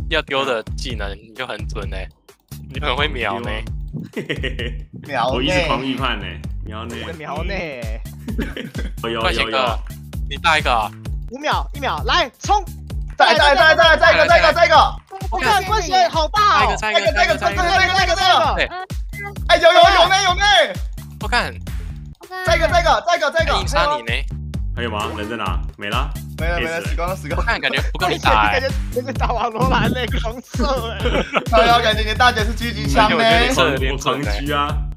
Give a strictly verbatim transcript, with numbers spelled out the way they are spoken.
要丢的技能，你就很准嘞、欸，你很会瞄呢、欸。 秒我一直狂预判呢，秒内， 秒内， 有有快有有， 你大一个、啊， 五秒一秒来冲！ 再再再再再一个再一个再一个， 我看关系好大哦！ 再一个再一个再一个再一个再一个再一个， 对， 哎有有有呢有呢， 我看再一个再一个再一个再一个， 硬杀你呢， 还有吗？人在哪？没了， 没了没了，死光了死光了， 我看感觉不够你打、欸， 感觉那个打瓦罗兰那狂射哎， 哎呀，感觉你大姐是狙击枪呢， 我觉得你射得有点我狂狙啊！